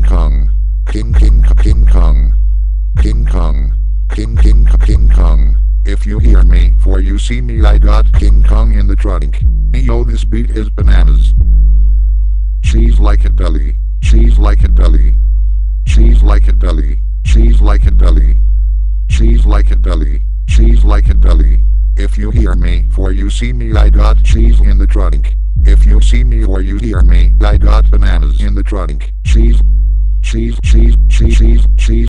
Kong, King Kong, King Kong, King Kong. If you hear me, for you see me, I got King Kong in the trunk. Yo, this beat is bananas. Cheese like a deli, cheese like a deli, cheese like a deli, cheese like a deli, cheese like a deli, cheese like a deli. If you hear me, for you see me, I got cheese in the trunk. If you see me or you hear me, I got bananas in the trunk. Cheese, cheese, cheese, cheese, cheese, cheese.